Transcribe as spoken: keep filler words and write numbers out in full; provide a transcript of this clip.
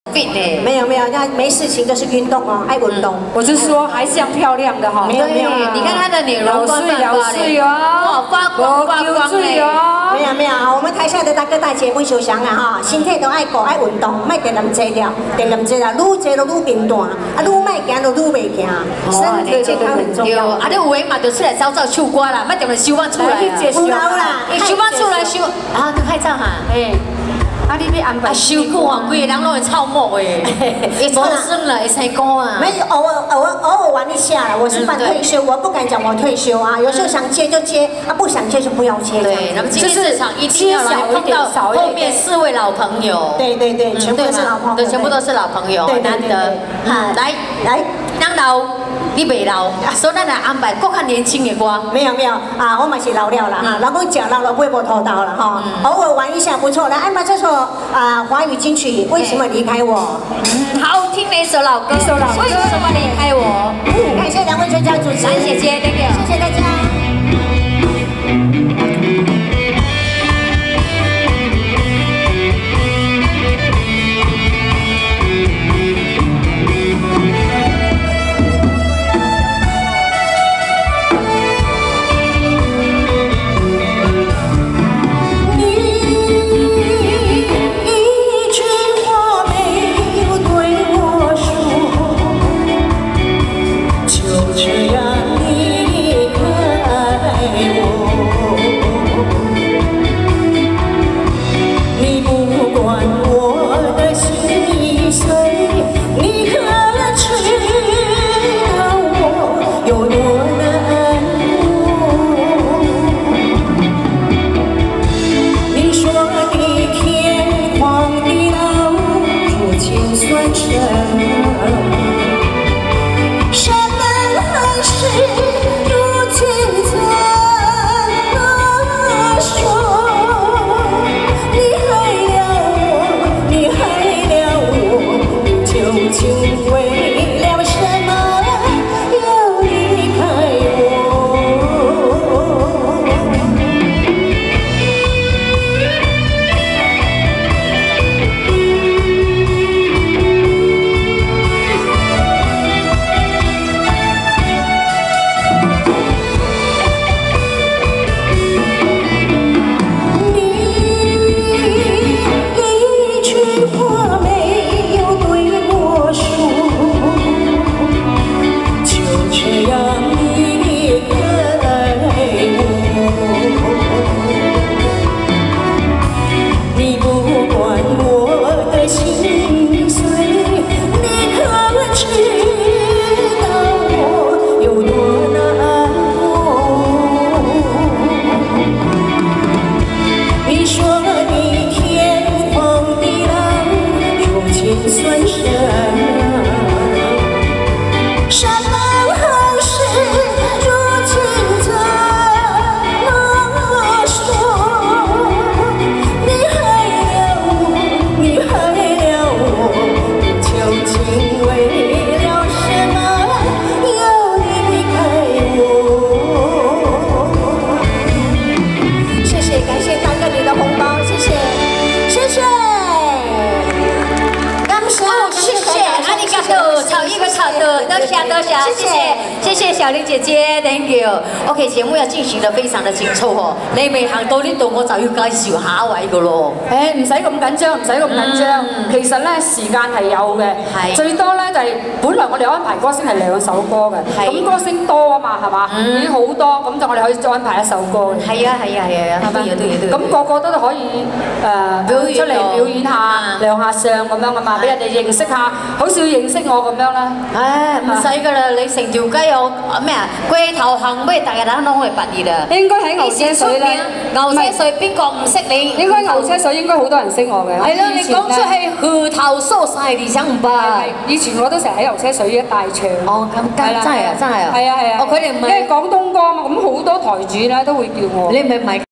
没有没有，那没事情就是运动哦，爱运动。 我是说还是要漂亮的哈。 没有没有， 你看她的脸容光焕发嘞， 哦，发光发光嘞。 没有没有，我们台下的大哥大姐不受伤啊哈，身体都爱顾爱运动，莫定咁济了，定咁济啦，愈济就愈变大，啊愈莫行就愈袂行，身体健康很重要。 啊，你有闲嘛就出来走走唱歌啦，莫定来收翻出来。 有啦， 收翻出来收啊，去拍照哈。哎。 啊！你要安排收歌啊，规个人拢会臭莫诶，会出声了，会唱歌啊。 没有，偶尔偶尔偶尔玩一下啦。我是半退休，我不敢讲我退休啊。有时候想接就接，啊不想接就不要接。 对，那么今天这场一定要来碰到后面四位老朋友。 对对对，全部都是老朋友。 对，全部都是老朋友，难得。嗯，来来， 咱老。 你袂老，所以咱来安排更较年轻的歌。 没有没有啊，我嘛是老了啦哈，老公讲老了不会摸头刀了哈，偶尔玩一下不错。来安排这首啊华语金曲《为什么离开我》。 嗯，好听的一首老歌。一首老歌。为什么离开我？ 嗯，感谢两位专家主持。 蓝姐姐 ，thank you， 谢谢大家。 多谢多谢，谢谢谢谢小玲姐姐 ，Thank you。OK， 节目要進行得非常的緊湊哦。你未行到呢度，我就要介紹下一位噶咯。 誒，唔使咁緊張，唔使咁緊張。其實咧時間係有嘅，最多咧就係本來我哋安排歌星係兩首歌嘅，咁歌星多啊嘛，係嘛？已經好多，咁就我哋可以再安排一首歌。 係啊係啊係啊，都要都要都要。 咁個個都可以誒出嚟表演下，亮下相咁樣啊嘛，俾人哋認識下，好少認識我咁樣啦。 唉，唔使噶啦，你成條街有咩啊？龜頭行尾，大家人都會發熱啊！ 應該喺牛車水咧， 牛車水邊個唔識你？ 應該牛車水應該好多人識我嘅。 係咯，你講出係河頭疏晒，你想唔吧？ 以前我都成日喺牛車水一帶唱。 哦，咁真係啊，真係啊！ 係啊係啊。 哦，佢哋唔係。 因為廣東歌嘛，咁好多台主咧都會叫我。 你唔係唔係？